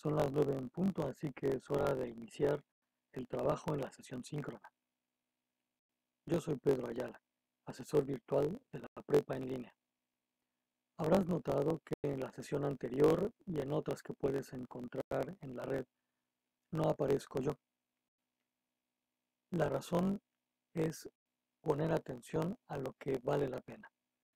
Son las 9 en punto, así que es hora de iniciar el trabajo en la sesión síncrona. Yo soy Pedro Ayala, asesor virtual de la prepa en línea. Habrás notado que en la sesión anterior y en otras que puedes encontrar en la red, no aparezco yo. La razón es poner atención a lo que vale la pena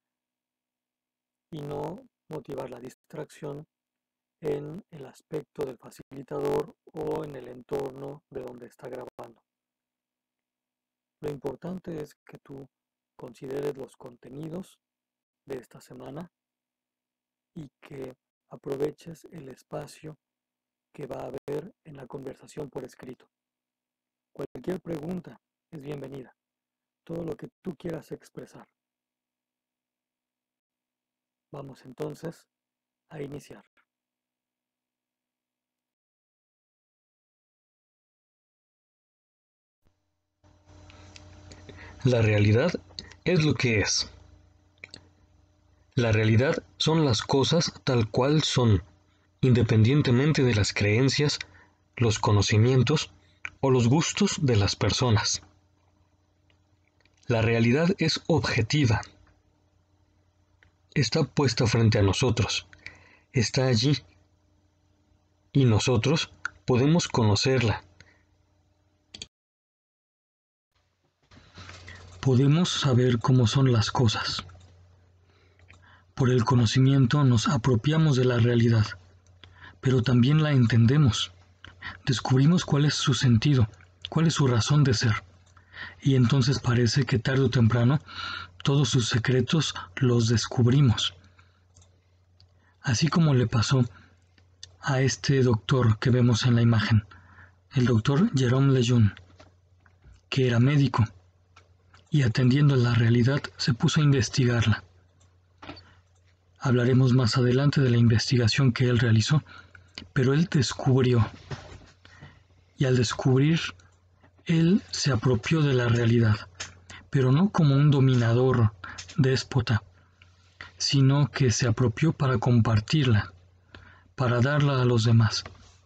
y no motivar la distracción en el aspecto del facilitador o en el entorno de donde está grabando. Lo importante es que tú consideres los contenidos de esta semana y que aproveches el espacio que va a haber en la conversación por escrito. Cualquier pregunta es bienvenida, todo lo que tú quieras expresar. Vamos entonces a iniciar. La realidad es lo que es. La realidad son las cosas tal cual son, independientemente de las creencias, los conocimientos o los gustos de las personas. La realidad es objetiva. Está puesta frente a nosotros, está allí, y nosotros podemos conocerla. Podemos saber cómo son las cosas. Por el conocimiento nos apropiamos de la realidad, pero también la entendemos. Descubrimos cuál es su sentido, cuál es su razón de ser. Y entonces parece que tarde o temprano todos sus secretos los descubrimos. Así como le pasó a este doctor que vemos en la imagen, el doctor Jérôme Lejeune, que era médico y atendiendo a la realidad se puso a investigarla. Hablaremos más adelante de la investigación que él realizó, pero él descubrió, y al descubrir, él se apropió de la realidad, pero no como un dominador déspota, sino que se apropió para compartirla, para darla a los demás.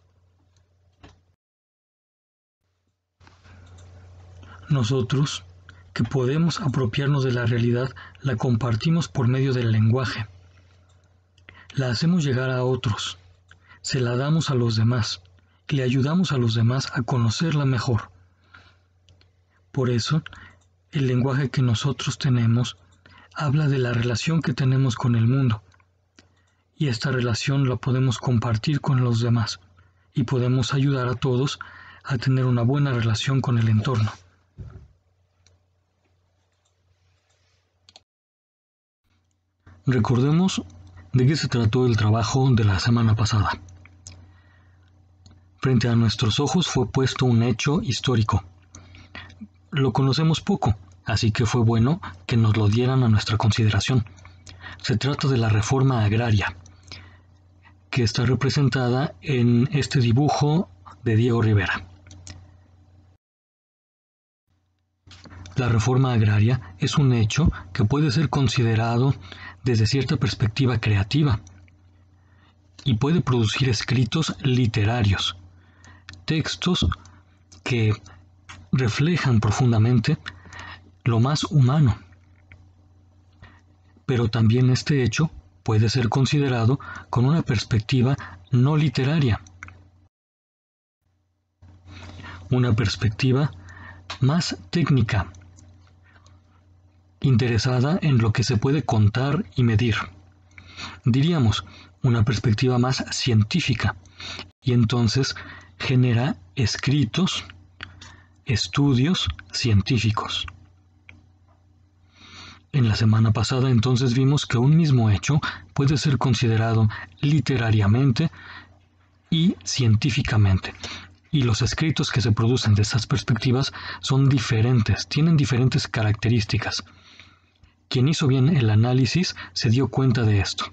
Nosotros, que podemos apropiarnos de la realidad, la compartimos por medio del lenguaje. La hacemos llegar a otros, se la damos a los demás, y le ayudamos a los demás a conocerla mejor. Por eso, el lenguaje que nosotros tenemos habla de la relación que tenemos con el mundo, y esta relación la podemos compartir con los demás, y podemos ayudar a todos a tener una buena relación con el entorno. Recordemos de qué se trató el trabajo de la semana pasada. Frente a nuestros ojos fue puesto un hecho histórico. Lo conocemos poco, así que fue bueno que nos lo dieran a nuestra consideración. Se trata de la reforma agraria, que está representada en este dibujo de Diego Rivera. La reforma agraria es un hecho que puede ser considerado desde cierta perspectiva creativa y puede producir escritos literarios, textos que reflejan profundamente lo más humano. Pero también este hecho puede ser considerado con una perspectiva no literaria, una perspectiva más técnica, interesada en lo que se puede contar y medir. Diríamos, una perspectiva más científica, y entonces genera escritos, estudios científicos. En la semana pasada entonces vimos que un mismo hecho puede ser considerado literariamente y científicamente. Y los escritos que se producen de estas perspectivas son diferentes, tienen diferentes características. Quien hizo bien el análisis se dio cuenta de esto.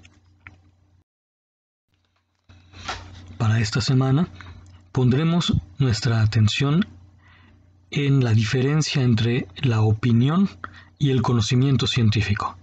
Para esta semana pondremos nuestra atención en la diferencia entre la opinión y el conocimiento científico.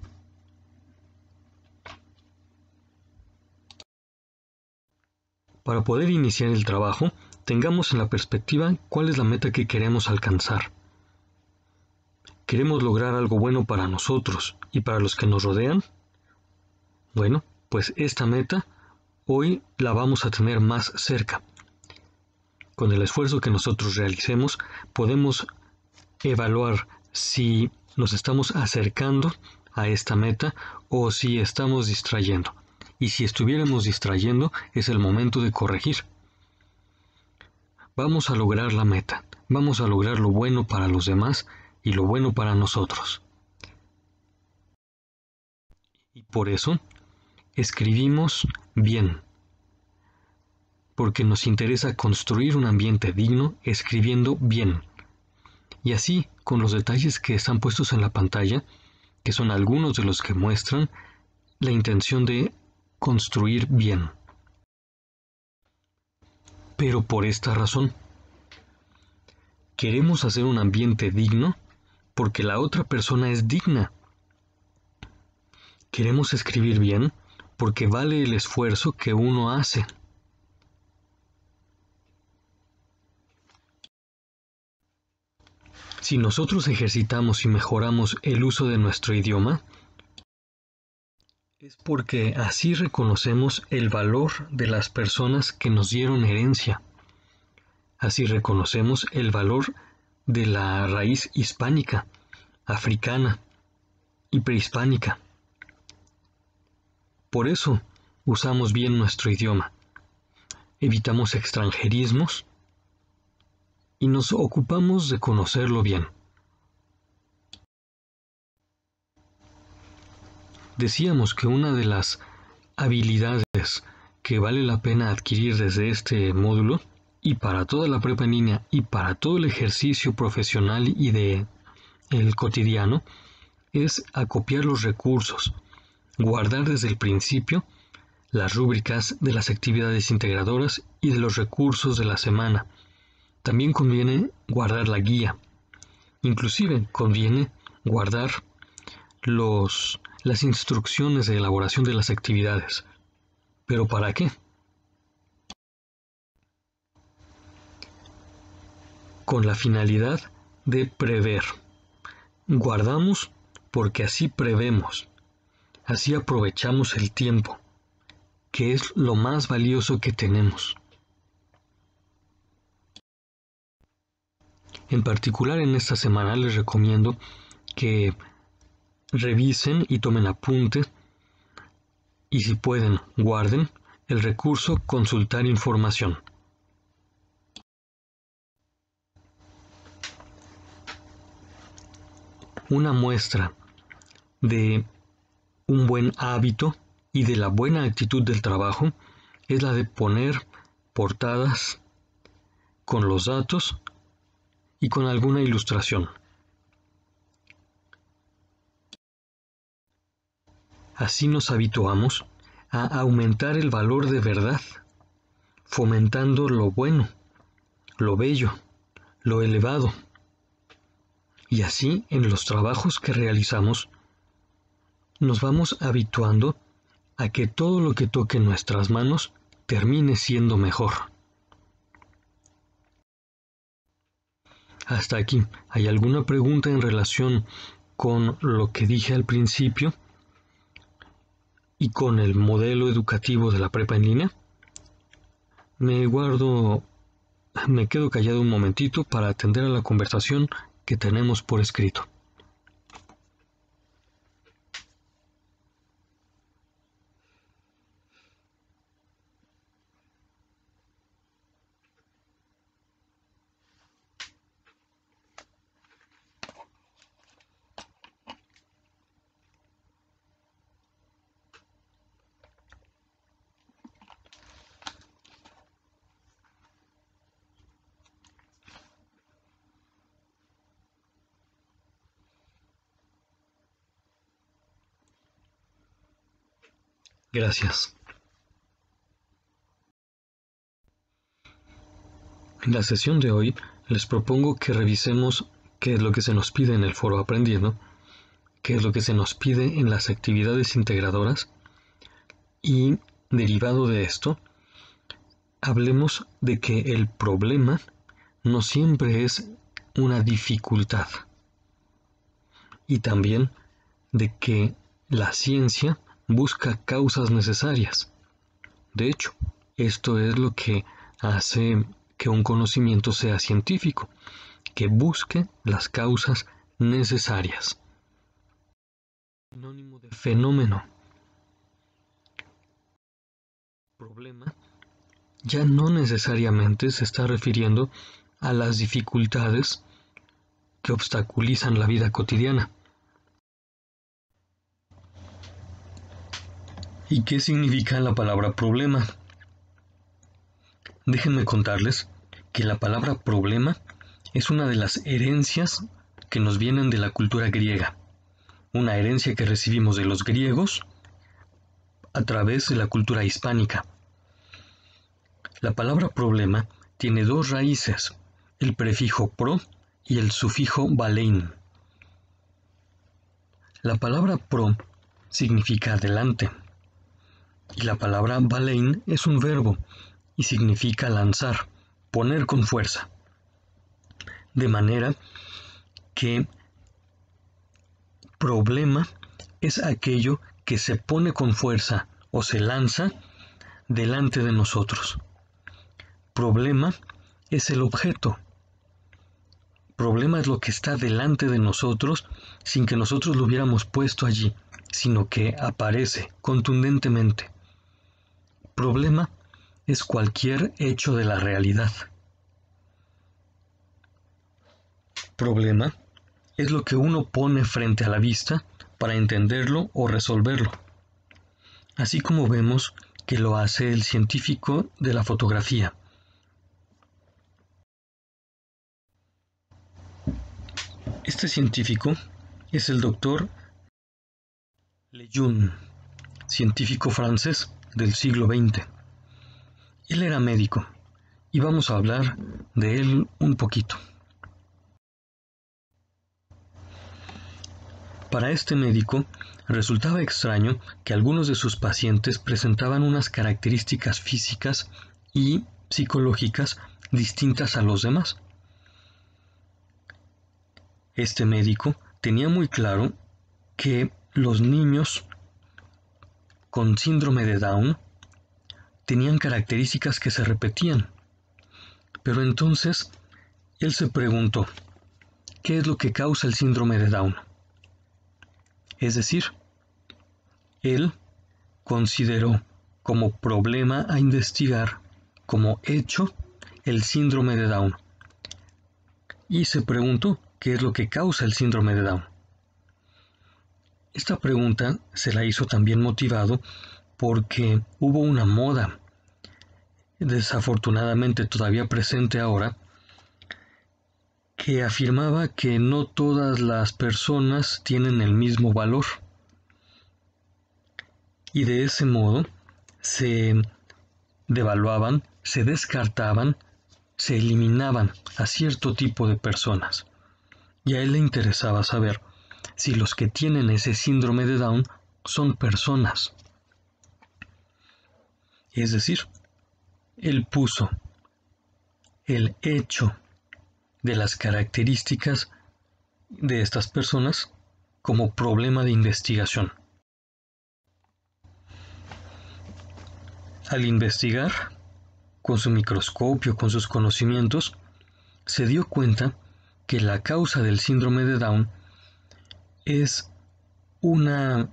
Para poder iniciar el trabajo, tengamos en la perspectiva cuál es la meta que queremos alcanzar. ¿Queremos lograr algo bueno para nosotros y para los que nos rodean? Bueno, pues esta meta hoy la vamos a tener más cerca. Con el esfuerzo que nosotros realicemos, podemos evaluar si nos estamos acercando a esta meta o si estamos distrayendo. Y si estuviéramos distrayendo, es el momento de corregir. Vamos a lograr la meta, vamos a lograr lo bueno para los demás y lo bueno para nosotros. Y por eso, escribimos bien, porque nos interesa construir un ambiente digno escribiendo bien. Y así, con los detalles que están puestos en la pantalla, que son algunos de los que muestran la intención de construir bien. Pero por esta razón, queremos hacer un ambiente digno porque la otra persona es digna. Queremos escribir bien porque vale el esfuerzo que uno hace. Si nosotros ejercitamos y mejoramos el uso de nuestro idioma, es porque así reconocemos el valor de las personas que nos dieron herencia. Así reconocemos el valor de la raíz hispánica, africana y prehispánica. Por eso usamos bien nuestro idioma, evitamos extranjerismos y nos ocupamos de conocerlo bien. Decíamos que una de las habilidades que vale la pena adquirir desde este módulo y para toda la prepa en línea y para todo el ejercicio profesional y de el cotidiano es acopiar los recursos, guardar desde el principio las rúbricas de las actividades integradoras y de los recursos de la semana. También conviene guardar la guía. Inclusive conviene guardar las instrucciones de elaboración de las actividades. ¿Pero para qué? Con la finalidad de prever. Guardamos porque así prevemos, así aprovechamos el tiempo, que es lo más valioso que tenemos. En particular en esta semana les recomiendo que revisen y tomen apunte y si pueden guarden el recurso consultar información. Una muestra de un buen hábito y de la buena actitud del trabajo es la de poner portadas con los datos y con alguna ilustración. Así nos habituamos a aumentar el valor de verdad, fomentando lo bueno, lo bello, lo elevado. Y así, en los trabajos que realizamos, nos vamos habituando a que todo lo que toque nuestras manos termine siendo mejor. Hasta aquí, ¿hay alguna pregunta en relación con lo que dije al principio y con el modelo educativo de la prepa en línea? Me quedo callado un momentito para atender a la conversación que tenemos por escrito. Gracias. En la sesión de hoy les propongo que revisemos qué es lo que se nos pide en el foro Aprendiendo, qué es lo que se nos pide en las actividades integradoras y, derivado de esto, hablemos de que el problema no siempre es una dificultad, y también de que la ciencia busca causas necesarias. De hecho, esto es lo que hace que un conocimiento sea científico, que busque las causas necesarias. Sinónimo de fenómeno. Problema ya no necesariamente se está refiriendo a las dificultades que obstaculizan la vida cotidiana. ¿Y qué significa la palabra problema? Déjenme contarles que la palabra problema es una de las herencias que nos vienen de la cultura griega, una herencia que recibimos de los griegos a través de la cultura hispánica. La palabra problema tiene dos raíces, el prefijo pro y el sufijo balein. La palabra pro significa delante y la palabra balein es un verbo y significa lanzar, poner con fuerza. De manera que problema es aquello que se pone con fuerza o se lanza delante de nosotros. Problema es el objeto. Problema es lo que está delante de nosotros sin que nosotros lo hubiéramos puesto allí, sino que aparece contundentemente. Problema es cualquier hecho de la realidad. Problema es lo que uno pone frente a la vista para entenderlo o resolverlo, así como vemos que lo hace el científico de la fotografía. Este científico es el doctor Lejeune, científico francés del siglo XX. Él era médico y vamos a hablar de él un poquito. Para este médico resultaba extraño que algunos de sus pacientes presentaban unas características físicas y psicológicas distintas a los demás. Este médico tenía muy claro que los niños con síndrome de Down tenían características que se repetían. Pero entonces él se preguntó, ¿qué es lo que causa el síndrome de Down? Es decir, él consideró como problema a investigar, como hecho, el síndrome de Down. Y se preguntó, ¿qué es lo que causa el síndrome de Down? Esta pregunta se la hizo también motivado porque hubo una moda, desafortunadamente todavía presente ahora, que afirmaba que no todas las personas tienen el mismo valor. Y de ese modo se devaluaban, se descartaban, se eliminaban a cierto tipo de personas. Y a él le interesaba saber si los que tienen ese síndrome de Down son personas. Es decir, él puso el hecho de las características de estas personas como problema de investigación. Al investigar, con su microscopio, con sus conocimientos, se dio cuenta que la causa del síndrome de Down es una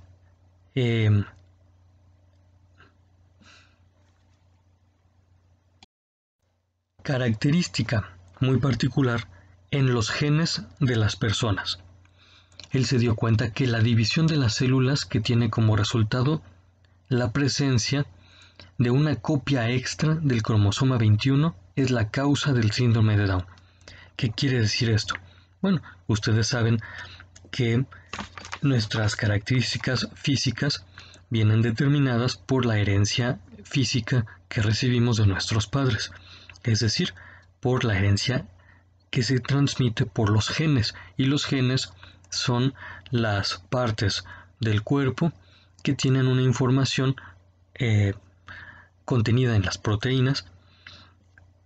característica muy particular en los genes de las personas. Él se dio cuenta que la división de las células que tiene como resultado la presencia de una copia extra del cromosoma 21 es la causa del síndrome de Down. ¿Qué quiere decir esto? Bueno, ustedes saben que nuestras características físicas vienen determinadas por la herencia física que recibimos de nuestros padres, es decir, por la herencia que se transmite por los genes, y los genes son las partes del cuerpo que tienen una información contenida en las proteínas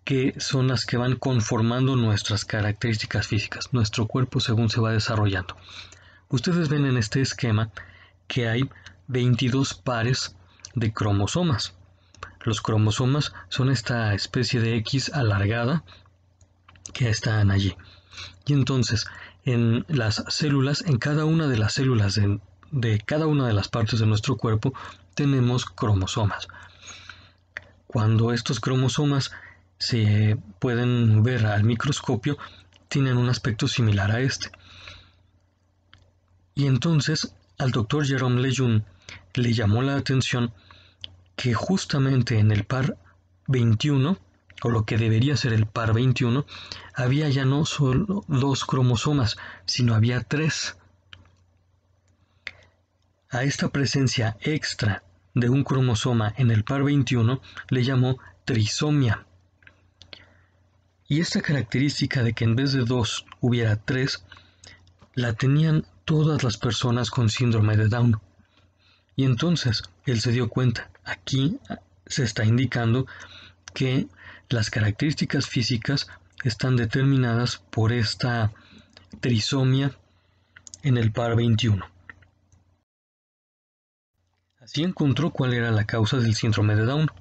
que son las que van conformando nuestras características físicas, nuestro cuerpo según se va desarrollando. Ustedes ven en este esquema que hay 22 pares de cromosomas. Los cromosomas son esta especie de X alargada que están allí. Y entonces, en las células, en cada una de las células de cada una de las partes de nuestro cuerpo, tenemos cromosomas. Cuando estos cromosomas se pueden ver al microscopio, tienen un aspecto similar a este. Y entonces, al doctor Jerome Lejeune le llamó la atención que justamente en el par 21, o lo que debería ser el par 21, había ya no solo 2 cromosomas, sino había 3. A esta presencia extra de un cromosoma en el par 21 le llamó trisomia. Y esta característica de que en vez de 2 hubiera 3, la tenían todas las personas con síndrome de Down. Y entonces él se dio cuenta, aquí se está indicando que las características físicas están determinadas por esta trisomia en el par 21. Así encontró cuál era la causa del síndrome de Down.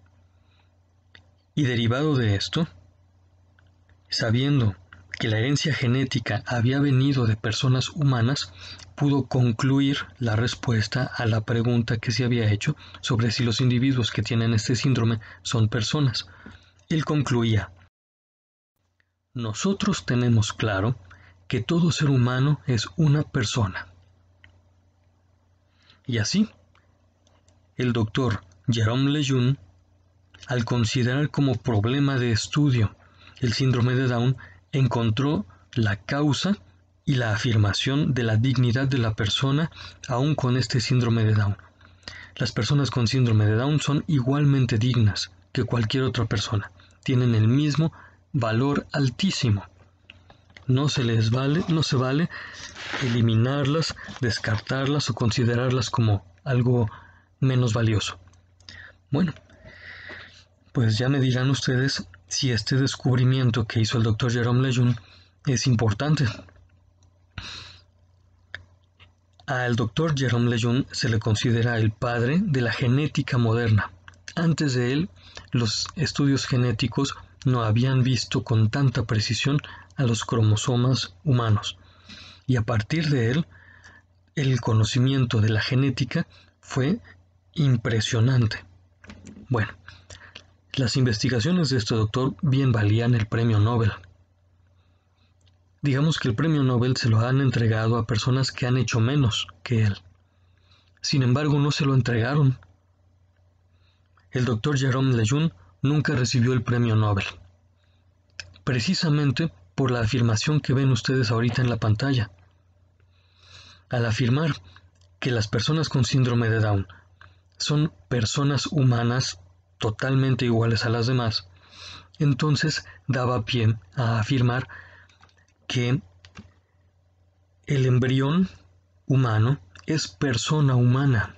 Y derivado de esto, sabiendo que la herencia genética había venido de personas humanas, pudo concluir la respuesta a la pregunta que se había hecho sobre si los individuos que tienen este síndrome son personas. Él concluía: nosotros tenemos claro que todo ser humano es una persona. Y así, el doctor Jerome Lejeune, al considerar como problema de estudio el síndrome de Down, encontró la causa y la afirmación de la dignidad de la persona aún con este síndrome de Down. Las personas con síndrome de Down son igualmente dignas que cualquier otra persona. Tienen el mismo valor altísimo. No se vale eliminarlas, descartarlas o considerarlas como algo menos valioso. Bueno, pues ya me dirán ustedes si este descubrimiento que hizo el doctor Jerome Lejeune es importante. Al doctor Jerome Lejeune se le considera el padre de la genética moderna. Antes de él, los estudios genéticos no habían visto con tanta precisión a los cromosomas humanos. Y a partir de él, el conocimiento de la genética fue impresionante. Bueno, las investigaciones de este doctor bien valían el premio Nobel. Digamos que el premio Nobel se lo han entregado a personas que han hecho menos que él. Sin embargo, no se lo entregaron. El doctor Jerome Lejeune nunca recibió el premio Nobel, precisamente por la afirmación que ven ustedes ahorita en la pantalla. Al afirmar que las personas con síndrome de Down son personas humanas totalmente iguales a las demás, entonces daba pie a afirmar que el embrión humano es persona humana,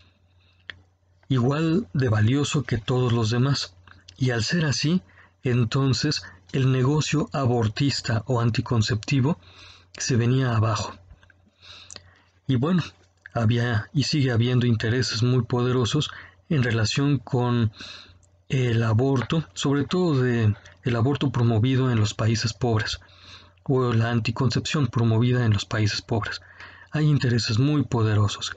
igual de valioso que todos los demás, y al ser así, entonces el negocio abortista o anticonceptivo se venía abajo. Y bueno, había y sigue habiendo intereses muy poderosos en relación con el aborto, sobre todo el aborto promovido en los países pobres, o la anticoncepción promovida en los países pobres. Hay intereses muy poderosos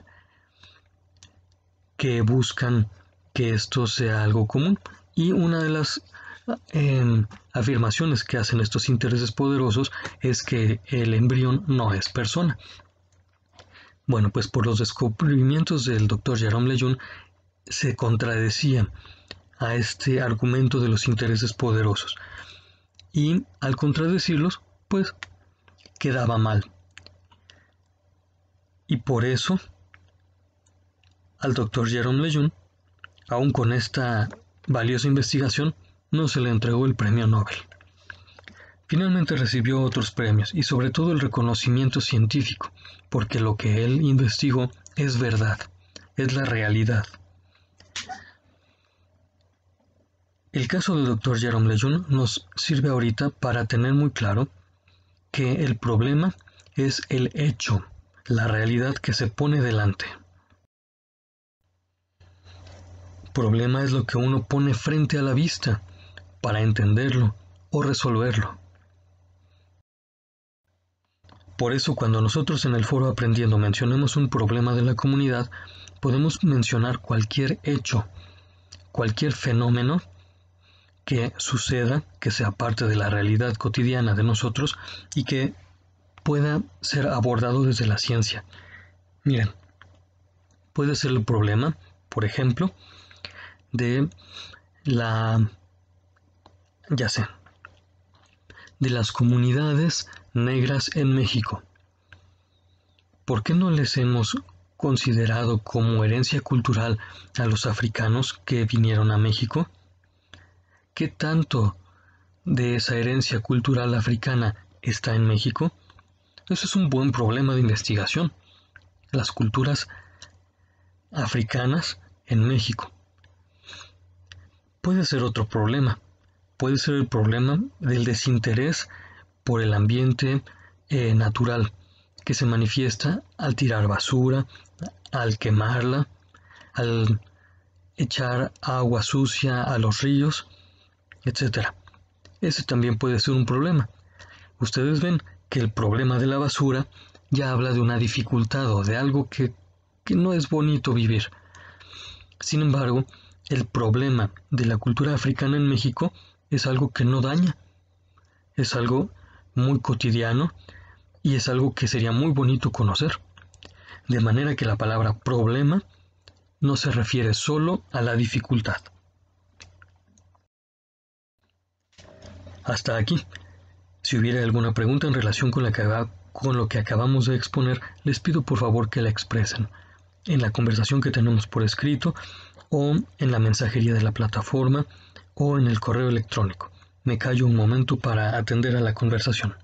que buscan que esto sea algo común, y una de las afirmaciones que hacen estos intereses poderosos es que el embrión no es persona. Bueno, pues por los descubrimientos del doctor Jerome Lejeune se contradecía a este argumento de los intereses poderosos, y al contradecirlos, pues quedaba mal. Y por eso al doctor Jerome Lejeune, aún con esta valiosa investigación, no se le entregó el premio Nobel. Finalmente recibió otros premios y sobre todo el reconocimiento científico, porque lo que él investigó es verdad, es la realidad. El caso del Dr. Jerome Lejeune nos sirve ahorita para tener muy claro que el problema es el hecho, la realidad que se pone delante. Problema es lo que uno pone frente a la vista para entenderlo o resolverlo. Por eso cuando nosotros en el foro Aprendiendo mencionemos un problema de la comunidad, podemos mencionar cualquier hecho, cualquier fenómeno que suceda, que sea parte de la realidad cotidiana de nosotros y que pueda ser abordado desde la ciencia. Miren, puede ser el problema, por ejemplo, de de las comunidades negras en México. ¿Por qué no les hemos considerado como herencia cultural a los africanos que vinieron a México? ¿Qué tanto de esa herencia cultural africana está en México? Eso es un buen problema de investigación. Las culturas africanas en México. Puede ser otro problema. Puede ser el problema del desinterés por el ambiente natural, que se manifiesta al tirar basura, al quemarla, al echar agua sucia a los ríos, etc. Ese también puede ser un problema. Ustedes ven que el problema de la basura ya habla de una dificultad o de algo que no es bonito vivir. Sin embargo, el problema de la cultura africana en México es algo que no daña, es algo muy cotidiano y es algo que sería muy bonito conocer. De manera que la palabra problema no se refiere solo a la dificultad. Hasta aquí. Si hubiera alguna pregunta en relación con lo que acabamos de exponer, les pido por favor que la expresen en la conversación que tenemos por escrito o en la mensajería de la plataforma o en el correo electrónico. Me callo un momento para atender a la conversación.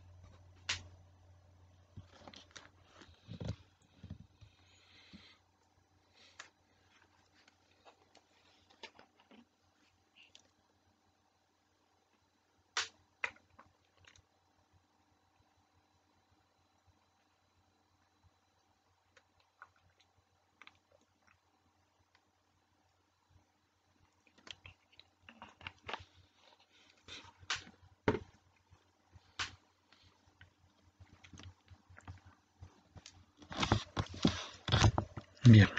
Bien.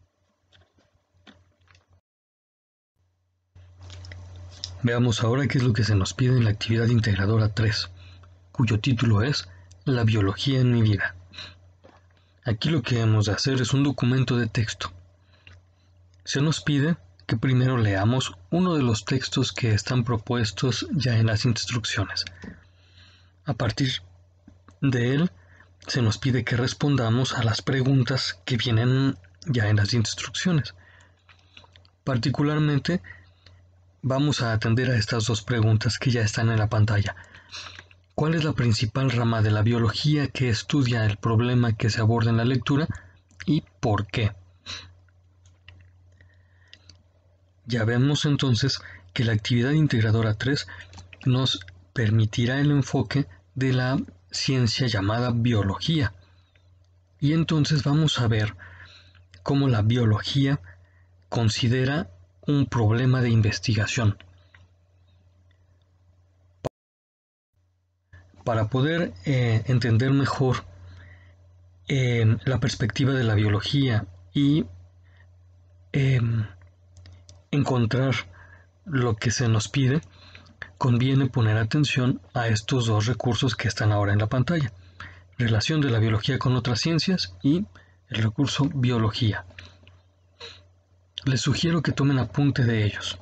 Veamos ahora qué es lo que se nos pide en la actividad integradora 3, cuyo título es La biología en mi vida. Aquí lo que hemos de hacer es un documento de texto. Se nos pide que primero leamos uno de los textos que están propuestos ya en las instrucciones. A partir de él, se nos pide que respondamos a las preguntas que vienen ya en las instrucciones. Particularmente, vamos a atender a estas dos preguntas que ya están en la pantalla. ¿Cuál es la principal rama de la biología que estudia el problema que se aborda en la lectura y por qué? Ya vemos entonces que la actividad integradora 3 nos permitirá el enfoque de la ciencia llamada biología. Y entonces vamos a ver cómo la biología considera un problema de investigación. Para poder entender mejor la perspectiva de la biología y encontrar lo que se nos pide, conviene poner atención a estos dos recursos que están ahora en la pantalla: relación de la biología con otras ciencias y el recurso biología. Les sugiero que tomen apunte de ellos.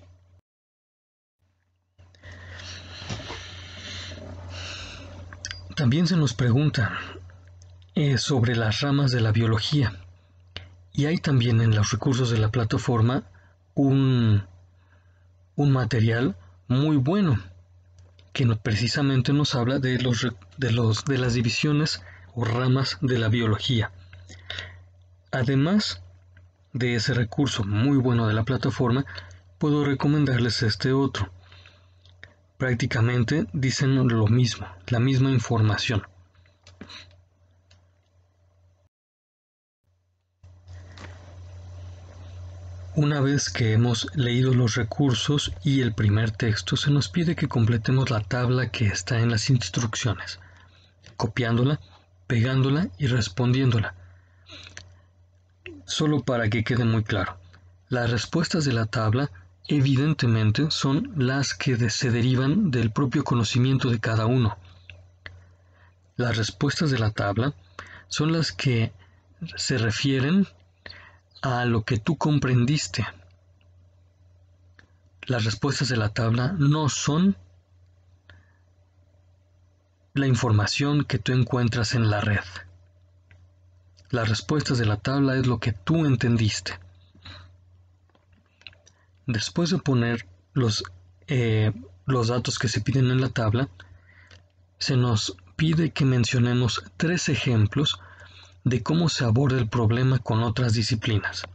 También se nos pregunta sobre las ramas de la biología, y hay también en los recursos de la plataforma un material muy bueno que precisamente nos habla de las divisiones o ramas de la biología. Además de ese recurso muy bueno de la plataforma, puedo recomendarles este otro. Prácticamente dicen lo mismo, la misma información. Una vez que hemos leído los recursos y el primer texto, se nos pide que completemos la tabla que está en las instrucciones, copiándola, pegándola y respondiéndola. Solo para que quede muy claro, las respuestas de la tabla evidentemente son las que se derivan del propio conocimiento de cada uno. Las respuestas de la tabla son las que se refieren a lo que tú comprendiste. Las respuestas de la tabla no son la información que tú encuentras en la red. Las respuestas de la tabla es lo que tú entendiste. Después de poner los datos que se piden en la tabla, se nos pide que mencionemos 3 ejemplos de cómo se aborda el problema con otras disciplinas.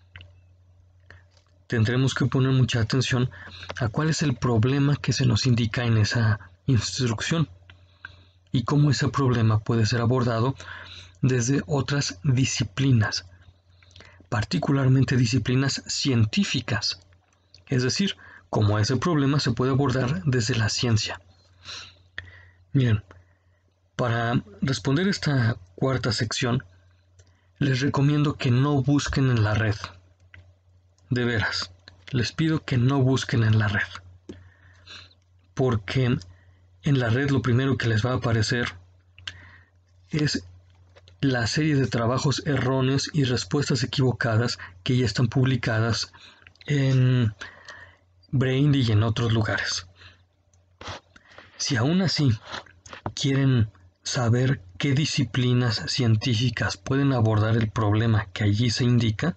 Tendremos que poner mucha atención a cuál es el problema que se nos indica en esa instrucción y cómo ese problema puede ser abordado desde otras disciplinas, particularmente disciplinas científicas, es decir, cómo ese problema se puede abordar desde la ciencia. Miren, para responder esta cuarta sección, les recomiendo que no busquen en la red. De veras, les pido que no busquen en la red. Porque en la red lo primero que les va a aparecer es la serie de trabajos erróneos y respuestas equivocadas que ya están publicadas en Brainly y en otros lugares. Si aún así quieren saber qué disciplinas científicas pueden abordar el problema que allí se indica,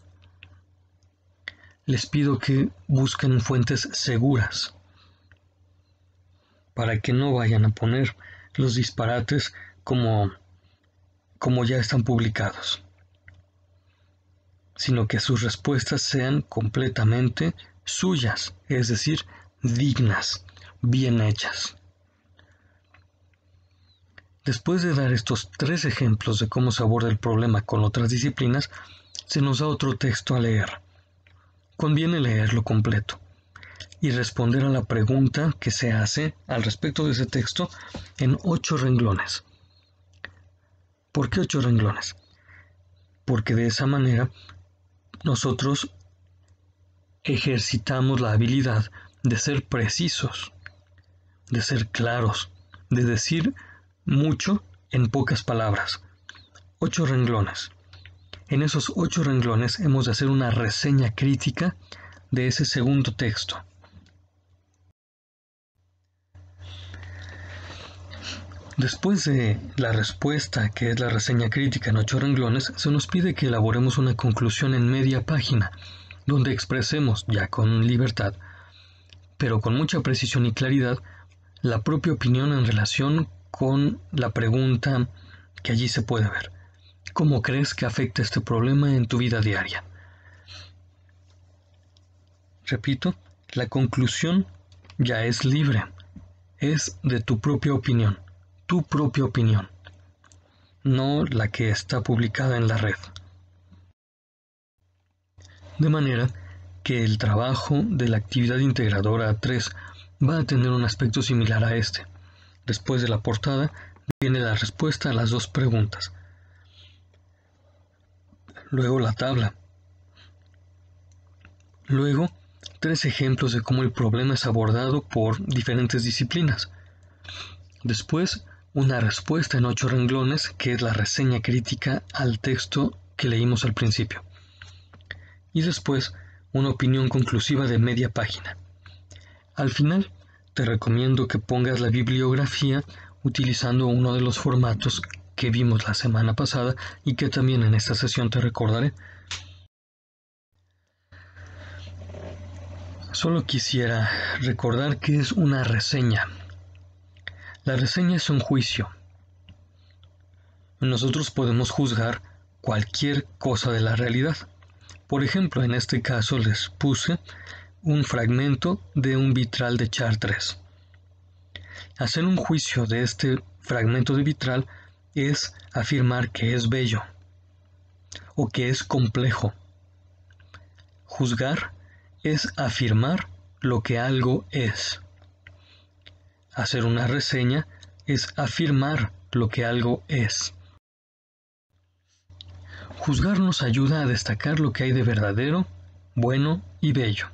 les pido que busquen fuentes seguras para que no vayan a poner los disparates como ya están publicados, sino que sus respuestas sean completamente suyas, es decir, dignas, bien hechas. Después de dar estos 3 ejemplos de cómo se aborda el problema con otras disciplinas, se nos da otro texto a leer. Conviene leerlo completo y responder a la pregunta que se hace al respecto de ese texto en 8 renglones. ¿Por qué 8 renglones? Porque de esa manera nosotros ejercitamos la habilidad de ser precisos, de ser claros, de decir mucho en pocas palabras. 8 renglones. En esos 8 renglones hemos de hacer una reseña crítica de ese segundo texto. Después de la respuesta, que es la reseña crítica en 8 renglones, se nos pide que elaboremos una conclusión en media página, donde expresemos, ya con libertad, pero con mucha precisión y claridad, la propia opinión en relación con la pregunta que allí se puede ver. ¿Cómo crees que afecta este problema en tu vida diaria? Repito, la conclusión ya es libre, es de tu propia opinión, no la que está publicada en la red. De manera que el trabajo de la actividad integradora 3 va a tener un aspecto similar a este. Después de la portada viene la respuesta a las 2 preguntas. Luego la tabla. Luego 3 ejemplos de cómo el problema es abordado por diferentes disciplinas. Después una respuesta en 8 renglones, que es la reseña crítica al texto que leímos al principio. Y después una opinión conclusiva de media página. Al final, te recomiendo que pongas la bibliografía utilizando uno de los formatos que vimos la semana pasada y que también en esta sesión te recordaré. Solo quisiera recordar que es una reseña. La reseña es un juicio. Nosotros podemos juzgar cualquier cosa de la realidad. Por ejemplo, en este caso les puse un fragmento de un vitral de Chartres. Hacer un juicio de este fragmento de vitral es afirmar que es bello o que es complejo. Juzgar es afirmar lo que algo es. Hacer una reseña es afirmar lo que algo es. Juzgar nos ayuda a destacar lo que hay de verdadero, bueno y bello.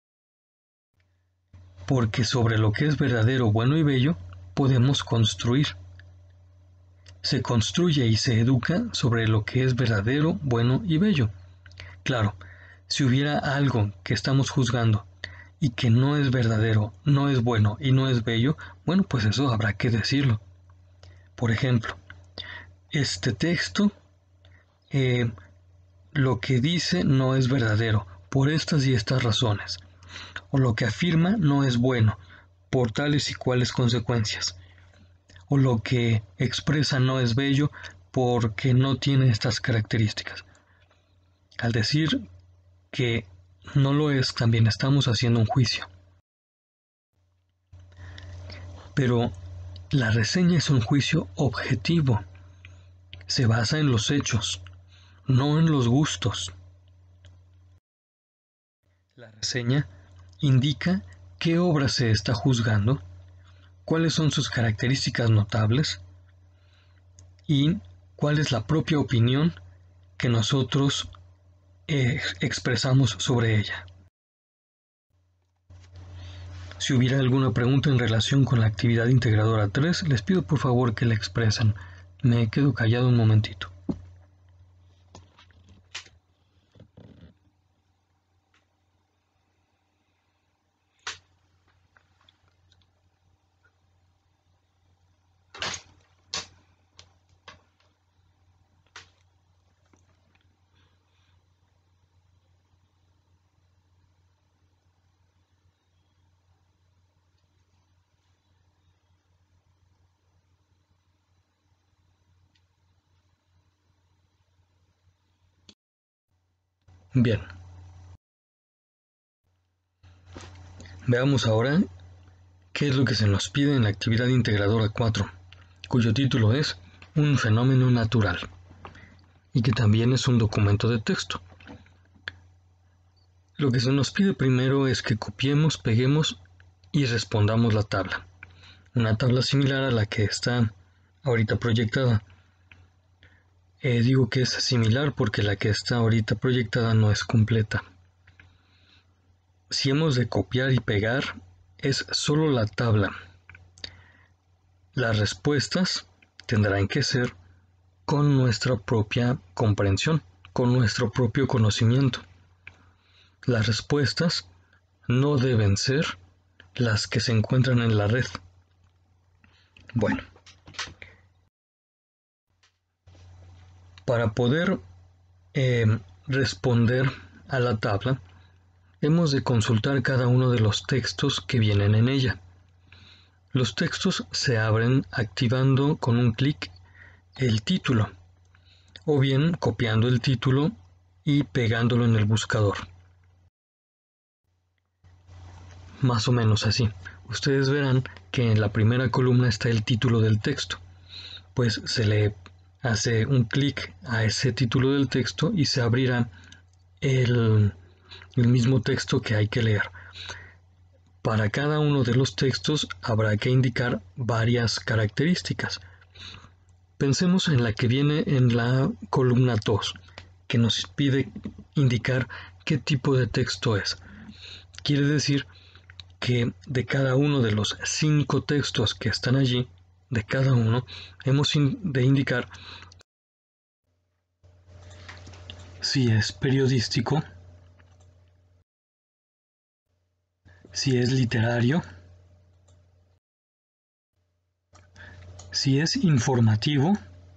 Porque sobre lo que es verdadero, bueno y bello, podemos construir. Se construye y se educa sobre lo que es verdadero, bueno y bello. Claro, si hubiera algo que estamos juzgando y que no es verdadero, no es bueno y no es bello, bueno, pues eso habrá que decirlo. Por ejemplo, este texto, lo que dice no es verdadero, por estas y estas razones. O lo que afirma no es bueno, por tales y cuales consecuencias. O lo que expresa no es bello, porque no tiene estas características. Al decir que no lo es, también estamos haciendo un juicio. Pero la reseña es un juicio objetivo. Se basa en los hechos, no en los gustos. La reseña indica qué obra se está juzgando, cuáles son sus características notables y cuál es la propia opinión que nosotros expresamos sobre ella. Si hubiera alguna pregunta en relación con la actividad integradora 3, les pido por favor que la expresen. Me quedo callado un momentito. Bien. Veamos ahora qué es lo que se nos pide en la actividad integradora 4, cuyo título es Un fenómeno natural, y que también es un documento de texto. Lo que se nos pide primero es que copiemos, peguemos y respondamos la tabla. Una tabla similar a la que está ahorita proyectada. Digo que es similar porque la que está ahorita proyectada no es completa. Si hemos de copiar y pegar, es solo la tabla. Las respuestas tendrán que ser con nuestra propia comprensión, con nuestro propio conocimiento. Las respuestas no deben ser las que se encuentran en la red. Bueno, para poder responder a la tabla, hemos de consultar cada uno de los textos que vienen en ella. Los textos se abren activando con un clic el título, o bien copiando el título y pegándolo en el buscador. Más o menos así. Ustedes verán que en la primera columna está el título del texto. Pues se le hace un clic a ese título del texto y se abrirá el mismo texto que hay que leer. Para cada uno de los textos habrá que indicar varias características. Pensemos en la que viene en la columna 2, que nos pide indicar qué tipo de texto es. Quiere decir que de cada uno de los 5 textos que están allí, de cada uno, hemos de indicar si es periodístico, si es literario, si es informativo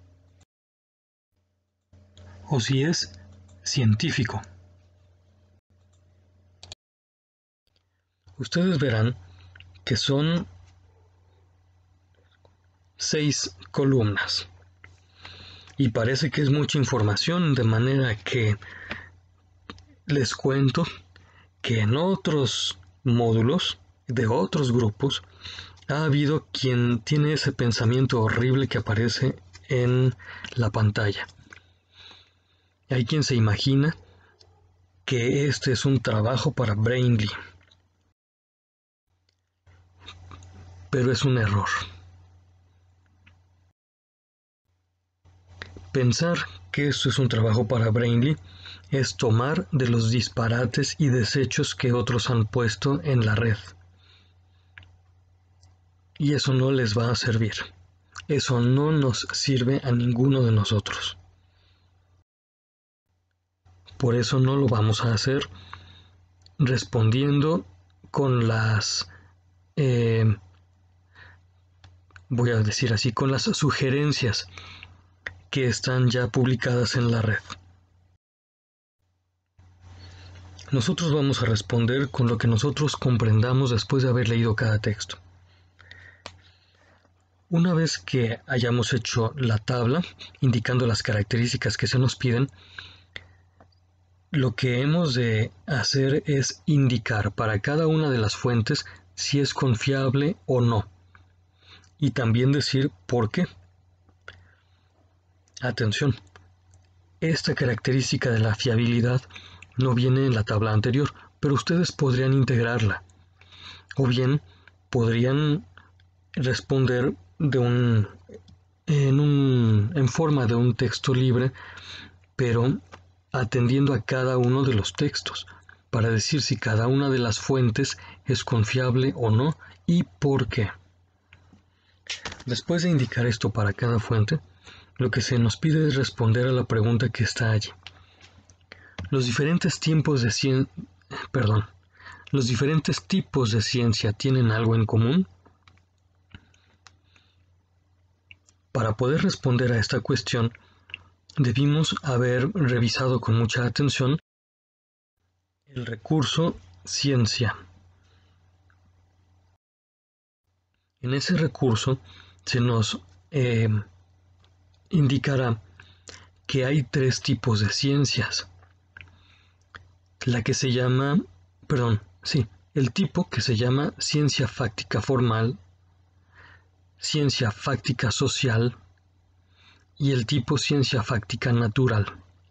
o si es científico. Ustedes verán que son 6 columnas y parece que es mucha información, de manera que les cuento que en otros módulos de otros grupos ha habido quien tiene ese pensamiento horrible que aparece en la pantalla. Hay quien se imagina que este es un trabajo para Brainly, pero es un error. Pensar que esto es un trabajo para Brainly es tomar de los disparates y desechos que otros han puesto en la red. Y eso no les va a servir. Eso no nos sirve a ninguno de nosotros. Por eso no lo vamos a hacer respondiendo con las, voy a decir así, con las sugerencias que están ya publicadas en la red. Nosotros vamos a responder con lo que nosotros comprendamos después de haber leído cada texto. Una vez que hayamos hecho la tabla, indicando las características que se nos piden, lo que hemos de hacer es indicar para cada una de las fuentes si es confiable o no, y también decir por qué. Atención, esta característica de la fiabilidad no viene en la tabla anterior, pero ustedes podrían integrarla, o bien podrían responder en forma de un texto libre, pero atendiendo a cada uno de los textos, para decir si cada una de las fuentes es confiable o no y por qué. Después de indicar esto para cada fuente, lo que se nos pide es responder a la pregunta que está allí. Los diferentes tipos de ciencia tienen algo en común. Para poder responder a esta cuestión, debimos haber revisado con mucha atención el recurso ciencia. En ese recurso se nos indicará que hay tres tipos de ciencias. El tipo que se llama ciencia fáctica formal, ciencia fáctica social y el tipo ciencia fáctica natural.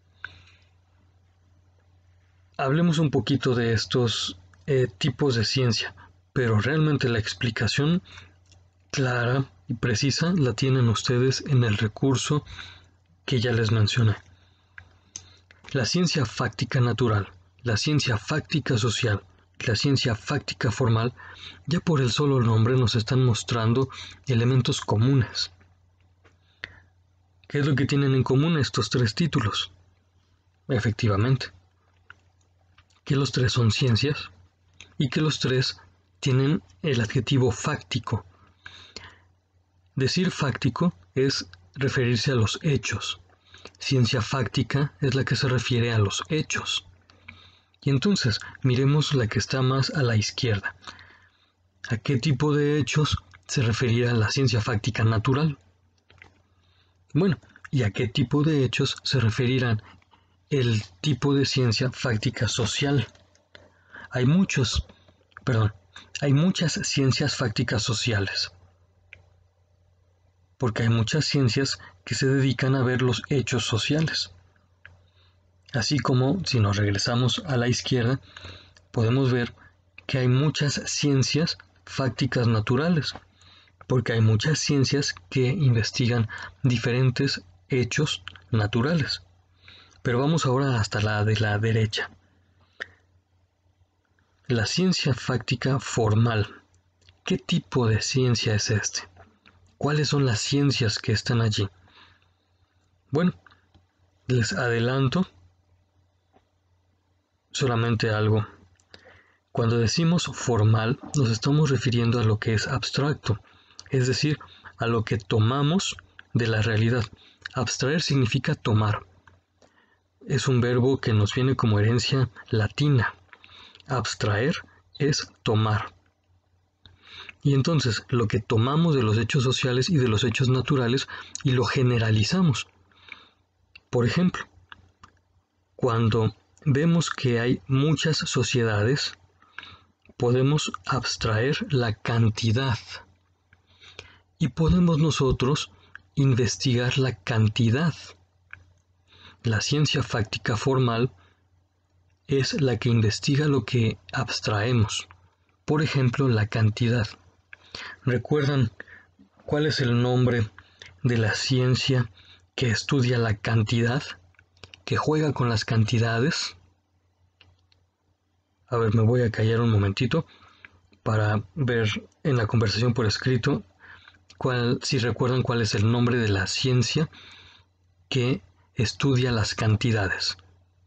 Hablemos un poquito de estos tipos de ciencia, pero realmente la explicación clara y precisa la tienen ustedes en el recurso que ya les mencioné. La ciencia fáctica natural, la ciencia fáctica social, la ciencia fáctica formal, ya por el solo nombre nos están mostrando elementos comunes. ¿Qué es lo que tienen en común estos tres títulos? Efectivamente, que los tres son ciencias y que los tres tienen el adjetivo fáctico. Decir fáctico es referirse a los hechos. Ciencia fáctica es la que se refiere a los hechos. Y entonces, miremos la que está más a la izquierda. ¿A qué tipo de hechos se referirá la ciencia fáctica natural? Bueno, ¿y a qué tipo de hechos se referirán el tipo de ciencia fáctica social? Hay muchas ciencias fácticas sociales, porque hay muchas ciencias que se dedican a ver los hechos sociales. Así como, si nos regresamos a la izquierda, podemos ver que hay muchas ciencias fácticas naturales, porque hay muchas ciencias que investigan diferentes hechos naturales. Pero vamos ahora hasta la de la derecha. La ciencia fáctica formal. ¿Qué tipo de ciencia es este? ¿Cuáles son las ciencias que están allí? Bueno, les adelanto solamente algo. Cuando decimos formal, nos estamos refiriendo a lo que es abstracto, es decir, a lo que tomamos de la realidad. Abstraer significa tomar. Es un verbo que nos viene como herencia latina. Abstraer es tomar. Y entonces, lo que tomamos de los hechos sociales y de los hechos naturales y lo generalizamos. Por ejemplo, cuando vemos que hay muchas sociedades, podemos abstraer la cantidad y podemos nosotros investigar la cantidad. La ciencia fáctica formal es la que investiga lo que abstraemos, por ejemplo, la cantidad. ¿Recuerdan cuál es el nombre de la ciencia que estudia la cantidad, que juega con las cantidades? A ver, me voy a callar un momentito para ver en la conversación por escrito si recuerdan cuál es el nombre de la ciencia que estudia las cantidades.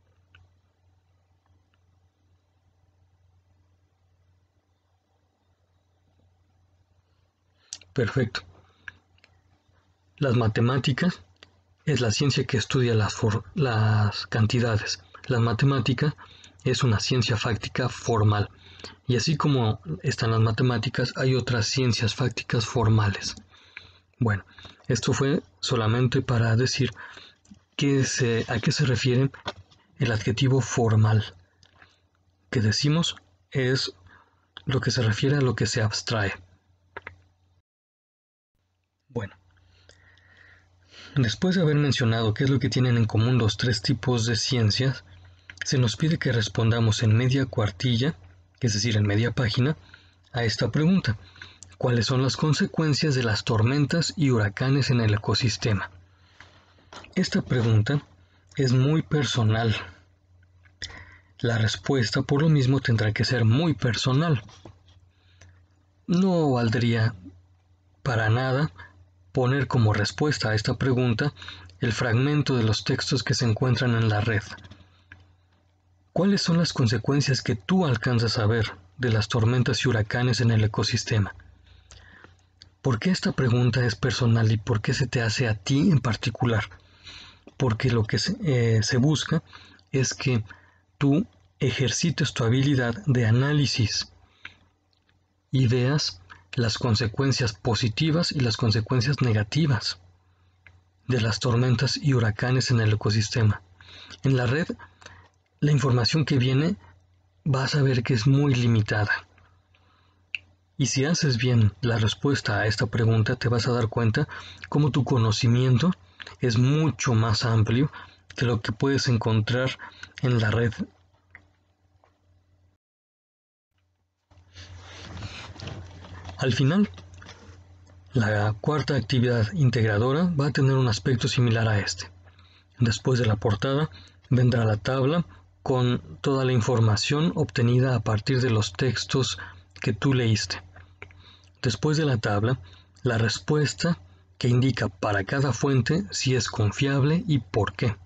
Perfecto. Las matemáticas es la ciencia que estudia las cantidades. La matemática es una ciencia fáctica formal. Y así como están las matemáticas, hay otras ciencias fácticas formales. Bueno, esto fue solamente para decir a qué se refiere el adjetivo formal. Que decimos es lo que se refiere a lo que se abstrae. Bueno, después de haber mencionado qué es lo que tienen en común los tres tipos de ciencias, se nos pide que respondamos en media cuartilla, es decir, en media página, a esta pregunta. ¿Cuáles son las consecuencias de las tormentas y huracanes en el ecosistema? Esta pregunta es muy personal. La respuesta, por lo mismo, tendrá que ser muy personal. No valdría para nada poner como respuesta a esta pregunta el fragmento de los textos que se encuentran en la red. ¿Cuáles son las consecuencias que tú alcanzas a ver de las tormentas y huracanes en el ecosistema? ¿Por qué esta pregunta es personal y por qué se te hace a ti en particular? Porque lo que se busca es que tú ejercites tu habilidad de análisis y veas las consecuencias positivas y las consecuencias negativas de las tormentas y huracanes en el ecosistema. En la red, la información que viene vas a ver que es muy limitada. Y si haces bien la respuesta a esta pregunta, te vas a dar cuenta cómo tu conocimiento es mucho más amplio que lo que puedes encontrar en la red. Al final, la cuarta actividad integradora va a tener un aspecto similar a este. Después de la portada vendrá la tabla con toda la información obtenida a partir de los textos que tú leíste. Después de la tabla, la respuesta que indica para cada fuente si es confiable y por qué.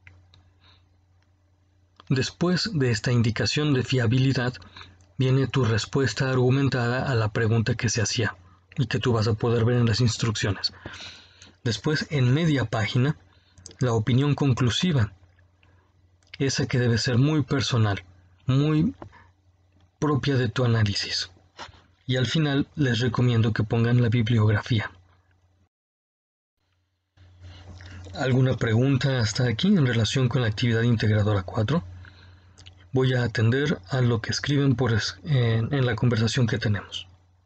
Después de esta indicación de fiabilidad, viene tu respuesta argumentada a la pregunta que se hacía y que tú vas a poder ver en las instrucciones. Después, en media página, la opinión conclusiva, esa que debe ser muy personal, muy propia de tu análisis. Y al final les recomiendo que pongan la bibliografía. ¿Alguna pregunta hasta aquí en relación con la actividad integradora 4? Voy a atender a lo que escriben en la conversación que tenemos.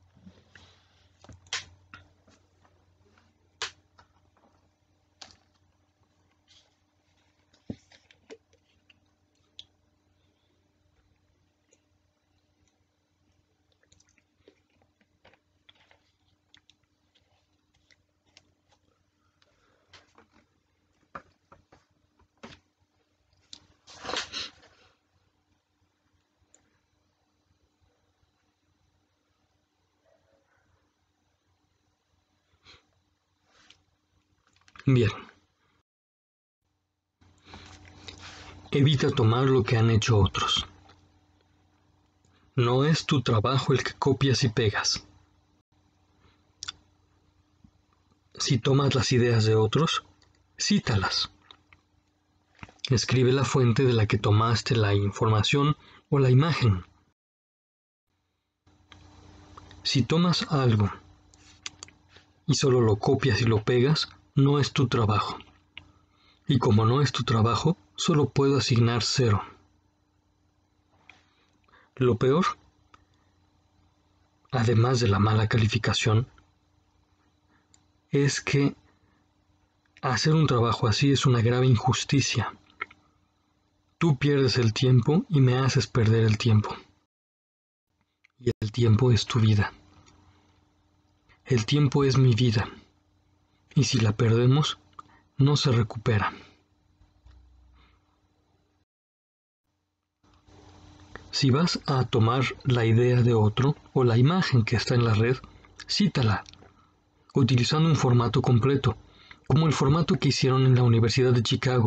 Bien. Evita tomar lo que han hecho otros. No es tu trabajo el que copias y pegas. Si tomas las ideas de otros, cítalas. Escribe la fuente de la que tomaste la información o la imagen. Si tomas algo y solo lo copias y lo pegas, no es tu trabajo. Y como no es tu trabajo, solo puedo asignar 0. Lo peor, además de la mala calificación, es que hacer un trabajo así es una grave injusticia. Tú pierdes el tiempo y me haces perder el tiempo. Y el tiempo es tu vida. El tiempo es mi vida. Y si la perdemos, no se recupera. Si vas a tomar la idea de otro o la imagen que está en la red, cítala, utilizando un formato completo, como el formato que hicieron en la Universidad de Chicago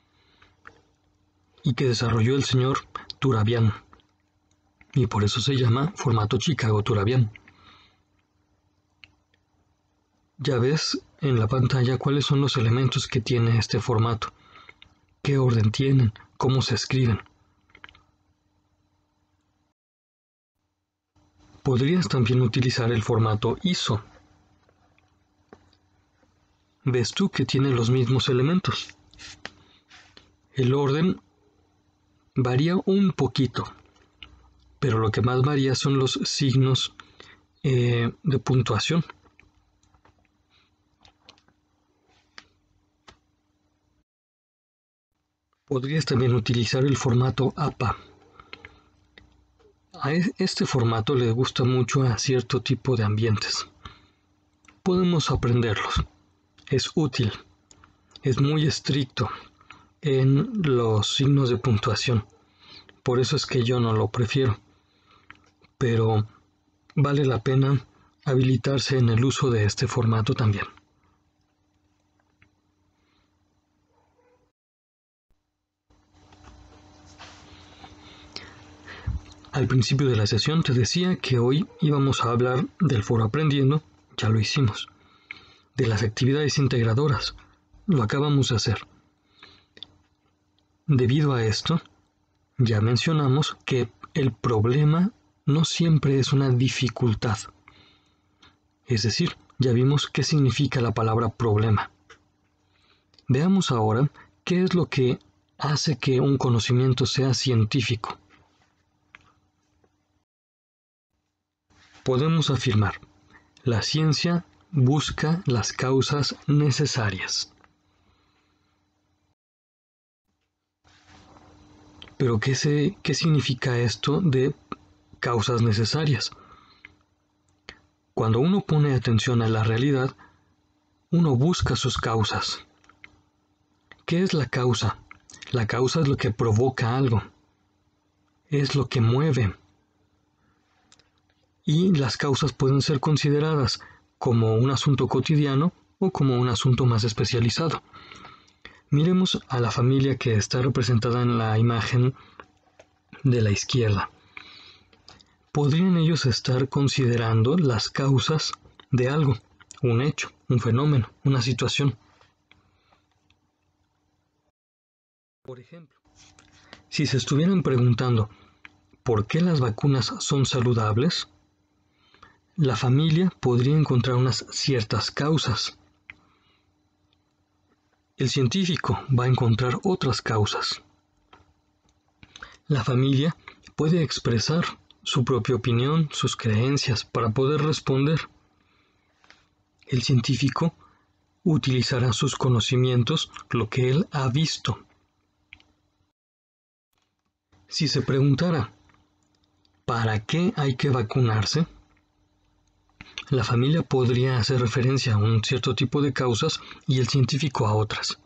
y que desarrolló el señor Turabian, y por eso se llama formato Chicago-Turabian. Ya ves en la pantalla cuáles son los elementos que tiene este formato, qué orden tienen, cómo se escriben. Podrías también utilizar el formato ISO. Ves tú que tiene los mismos elementos. El orden varía un poquito, pero lo que más varía son los signos de puntuación. Podrías también utilizar el formato APA. A este formato le gusta mucho a cierto tipo de ambientes. Podemos aprenderlos. Es útil. Es muy estricto en los signos de puntuación. Por eso es que yo no lo prefiero. Pero vale la pena habilitarse en el uso de este formato también. Al principio de la sesión te decía que hoy íbamos a hablar del foro aprendiendo, ya lo hicimos. De las actividades integradoras, lo acabamos de hacer. Debido a esto, ya mencionamos que el problema no siempre es una dificultad. Es decir, ya vimos qué significa la palabra problema. Veamos ahora qué es lo que hace que un conocimiento sea científico. Podemos afirmar, la ciencia busca las causas necesarias. Pero ¿qué significa esto de causas necesarias? Cuando uno pone atención a la realidad, uno busca sus causas. ¿Qué es la causa? La causa es lo que provoca algo, es lo que mueve. Y las causas pueden ser consideradas como un asunto cotidiano o como un asunto más especializado. Miremos a la familia que está representada en la imagen de la izquierda. ¿Podrían ellos estar considerando las causas de algo, un hecho, un fenómeno, una situación? Por ejemplo, si se estuvieran preguntando ¿por qué las vacunas son saludables? La familia podría encontrar unas ciertas causas. El científico va a encontrar otras causas. La familia puede expresar su propia opinión, sus creencias para poder responder. El científico utilizará sus conocimientos, lo que él ha visto. Si se preguntara ¿para qué hay que vacunarse? La familia podría hacer referencia a un cierto tipo de causas y el científico a otras.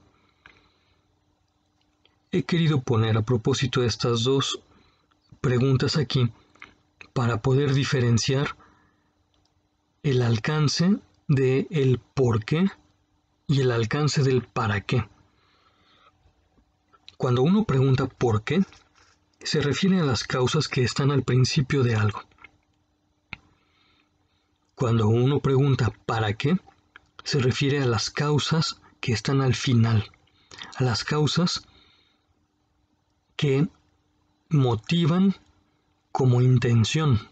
He querido poner a propósito estas dos preguntas aquí para poder diferenciar el alcance del por qué y el alcance del para qué. Cuando uno pregunta por qué, se refiere a las causas que están al principio de algo. Cuando uno pregunta para qué, se refiere a las causas que están al final, a las causas que motivan como intención.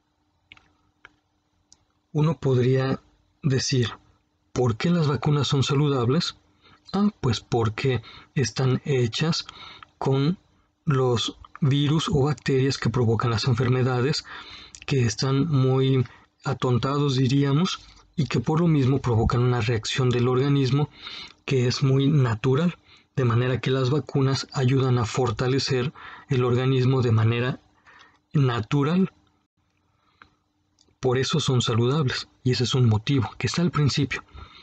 Uno podría decir, ¿por qué las vacunas son saludables? Pues porque están hechas con los virus o bacterias que provocan las enfermedades, que están muy atontados, diríamos, y que por lo mismo provocan una reacción del organismo que es muy natural, de manera que las vacunas ayudan a fortalecer el organismo de manera natural. Por eso son saludables, y ese es un motivo que está al principio.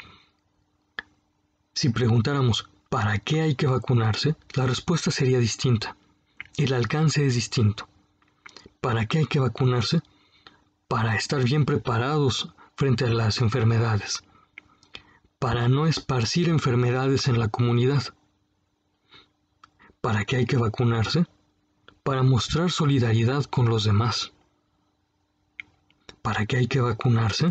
Si preguntáramos ¿para qué hay que vacunarse?, la respuesta sería distinta. El alcance es distinto. ¿Para qué hay que vacunarse? Para estar bien preparados frente a las enfermedades, para no esparcir enfermedades en la comunidad. ¿Para qué hay que vacunarse? Para mostrar solidaridad con los demás. ¿Para qué hay que vacunarse?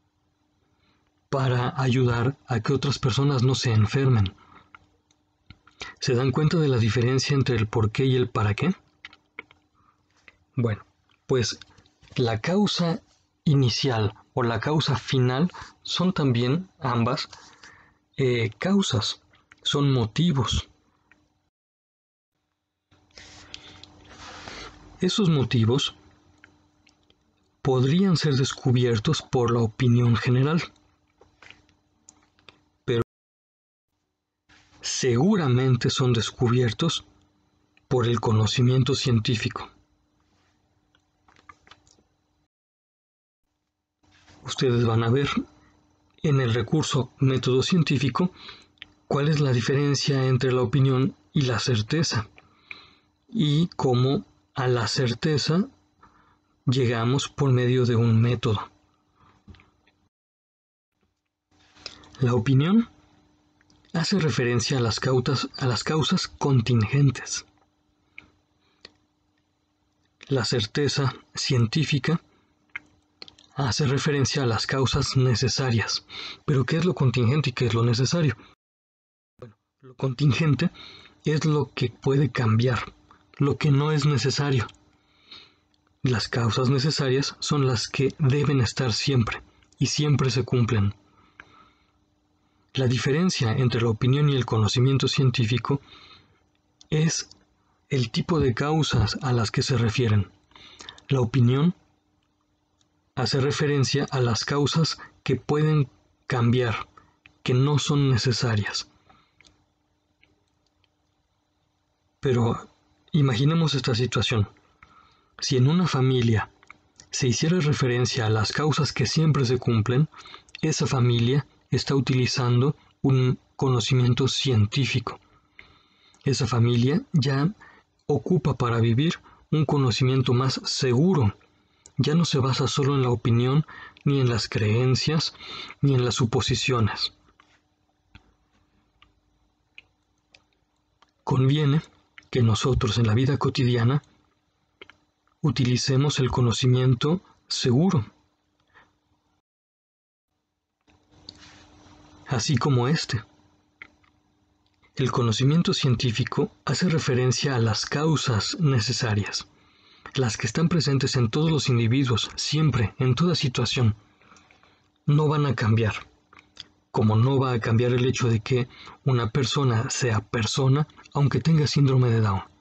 Para ayudar a que otras personas no se enfermen. ¿Se dan cuenta de la diferencia entre el por qué y el para qué? Bueno, pues la causa inicial o la causa final son también ambas causas, son motivos. Esos motivos podrían ser descubiertos por la opinión general, pero seguramente son descubiertos por el conocimiento científico. Ustedes van a ver en el recurso método científico cuál es la diferencia entre la opinión y la certeza, y cómo a la certeza llegamos por medio de un método. La opinión hace referencia a las causas contingentes. La certeza científica hace referencia a las causas necesarias. ¿Pero qué es lo contingente y qué es lo necesario? Bueno, lo contingente es lo que puede cambiar, lo que no es necesario. Las causas necesarias son las que deben estar siempre y siempre se cumplen. La diferencia entre la opinión y el conocimiento científico es el tipo de causas a las que se refieren. La opinión hace referencia a las causas que pueden cambiar, que no son necesarias. Pero imaginemos esta situación. Si en una familia se hiciera referencia a las causas que siempre se cumplen, esa familia está utilizando un conocimiento científico. Esa familia ya ocupa para vivir un conocimiento más seguro. Ya no se basa solo en la opinión, ni en las creencias, ni en las suposiciones. Conviene que nosotros en la vida cotidiana utilicemos el conocimiento seguro, así como este. El conocimiento científico hace referencia a las causas necesarias, las que están presentes en todos los individuos, siempre, en toda situación. No van a cambiar, como no va a cambiar el hecho de que una persona sea persona, aunque tenga síndrome de Down.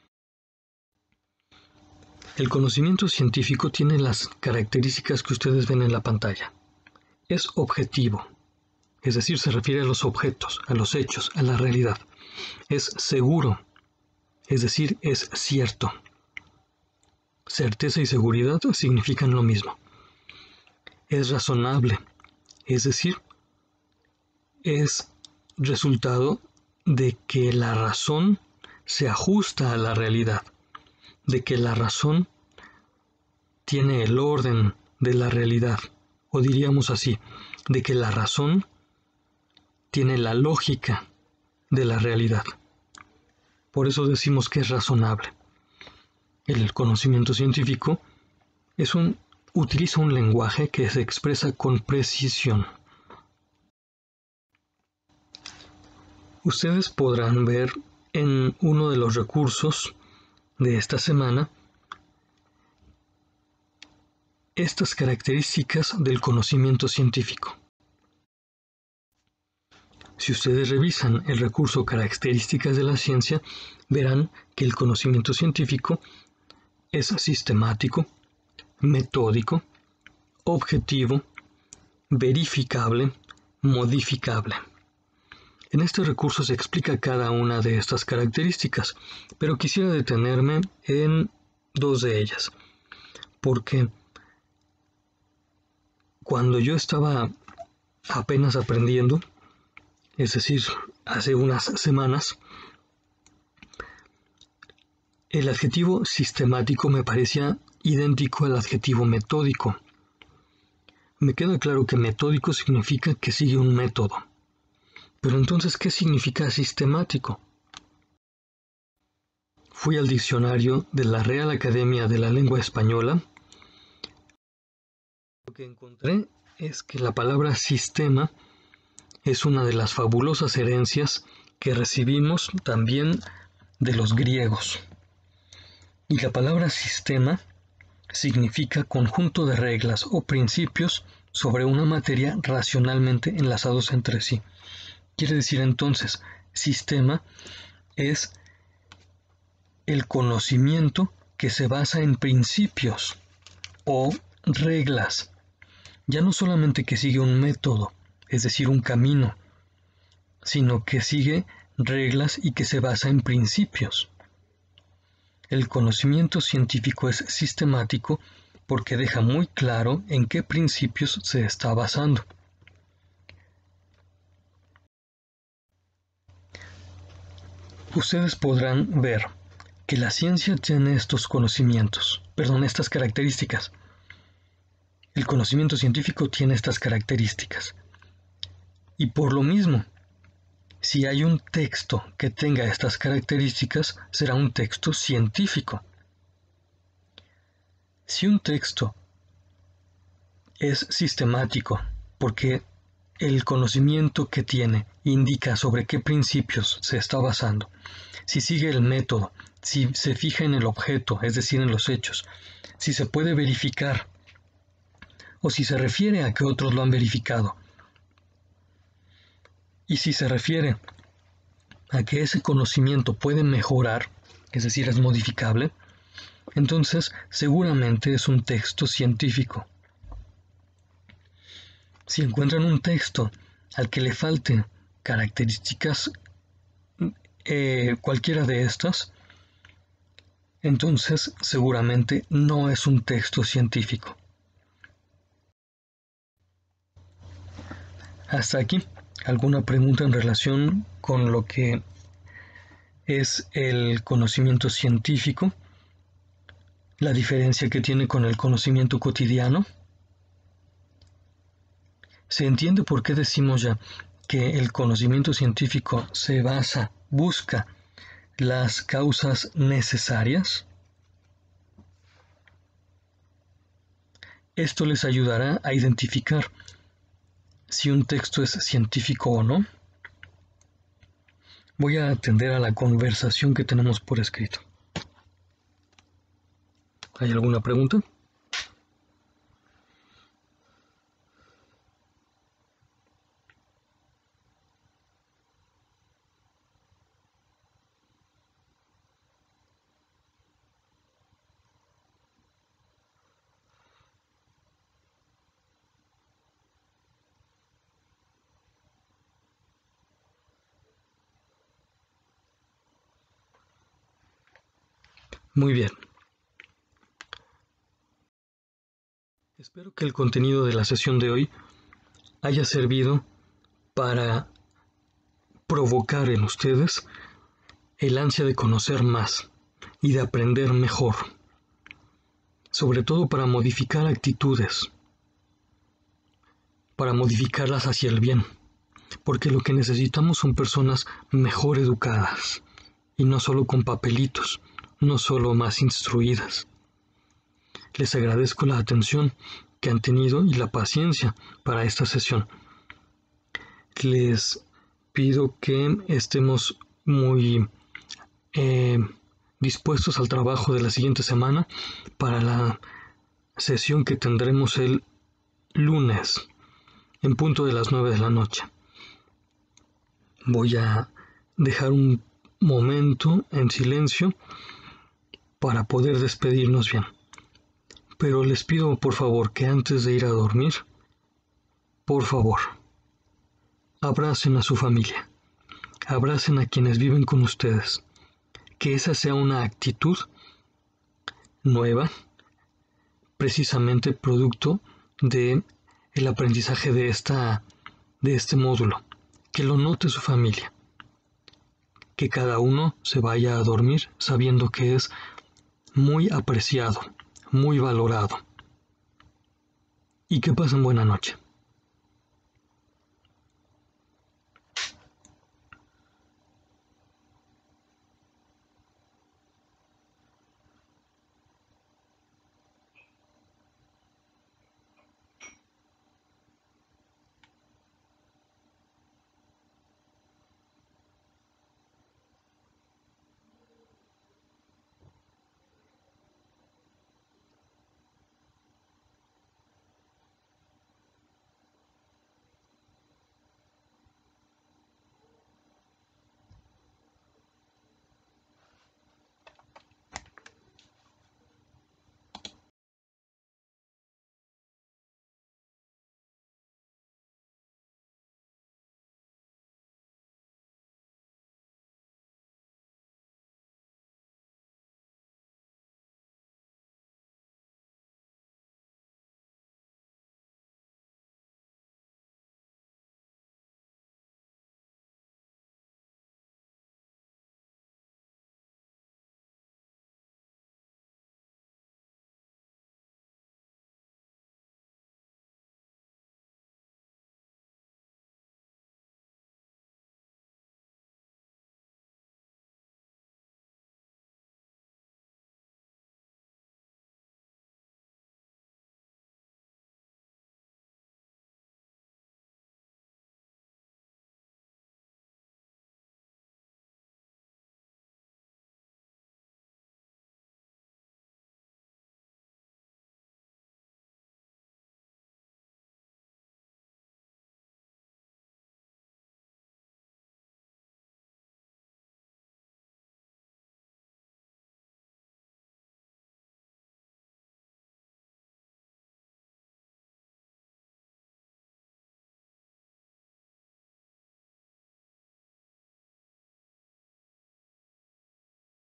El conocimiento científico tiene las características que ustedes ven en la pantalla. Es objetivo, es decir, se refiere a los objetos, a los hechos, a la realidad. Es seguro, es decir, es cierto. Certeza y seguridad significan lo mismo. Es razonable, es decir, es resultado de que la razón se ajusta a la realidad, de que la razón tiene el orden de la realidad, o diríamos así, de que la razón tiene la lógica de la realidad. Por eso decimos que es razonable. El conocimiento científico utiliza un lenguaje que se expresa con precisión. Ustedes podrán ver en uno de los recursos de esta semana estas características del conocimiento científico. Si ustedes revisan el recurso Características de la ciencia, verán que el conocimiento científico es sistemático, metódico, objetivo, verificable, modificable. En este recurso se explica cada una de estas características, pero quisiera detenerme en dos de ellas, porque cuando yo estaba apenas aprendiendo, es decir, hace unas semanas, el adjetivo sistemático me parecía idéntico al adjetivo metódico. Me queda claro que metódico significa que sigue un método. Pero entonces, ¿qué significa sistemático? Fui al diccionario de la Real Academia de la Lengua Española. Lo que encontré es que la palabra sistema es una de las fabulosas herencias que recibimos también de los griegos. Y la palabra sistema significa conjunto de reglas o principios sobre una materia racionalmente enlazados entre sí. Quiere decir entonces, sistema es el conocimiento que se basa en principios o reglas, ya no solamente que sigue un método, es decir, un camino, sino que sigue reglas y que se basa en principios. El conocimiento científico es sistemático porque deja muy claro en qué principios se está basando. Ustedes podrán ver que la ciencia tiene estos estas características. El conocimiento científico tiene estas características. Y por lo mismo, si hay un texto que tenga estas características, será un texto científico. Si un texto es sistemático, porque el conocimiento que tiene indica sobre qué principios se está basando, si sigue el método, si se fija en el objeto, es decir, en los hechos, si se puede verificar, o si se refiere a que otros lo han verificado, y si se refiere a que ese conocimiento puede mejorar, es decir, es modificable, entonces seguramente es un texto científico. Si encuentran un texto al que le falten características, cualquiera de estas, entonces seguramente no es un texto científico. Hasta aquí, ¿alguna pregunta en relación con lo que es el conocimiento científico? ¿La diferencia que tiene con el conocimiento cotidiano? ¿Se entiende por qué decimos ya que el conocimiento científico busca las causas necesarias? Esto les ayudará a identificar si un texto es científico o no. Voy a atender a la conversación que tenemos por escrito. ¿Hay alguna pregunta? Muy bien. Espero que el contenido de la sesión de hoy haya servido para provocar en ustedes el ansia de conocer más y de aprender mejor, sobre todo para modificar actitudes, para modificarlas hacia el bien, porque lo que necesitamos son personas mejor educadas y no solo con papelitos, no solo más instruidas. Les agradezco la atención que han tenido y la paciencia para esta sesión. Les pido que estemos muy dispuestos al trabajo de la siguiente semana para la sesión que tendremos el lunes en punto de las 9 de la noche. Voy a dejar un momento en silencio para poder despedirnos bien. Pero les pido por favor que antes de ir a dormir, por favor, abracen a su familia, abracen a quienes viven con ustedes, que esa sea una actitud nueva, precisamente producto de el aprendizaje de este módulo, que lo note su familia, que cada uno se vaya a dormir sabiendo que es muy apreciado, muy valorado, y que pasen buena noche.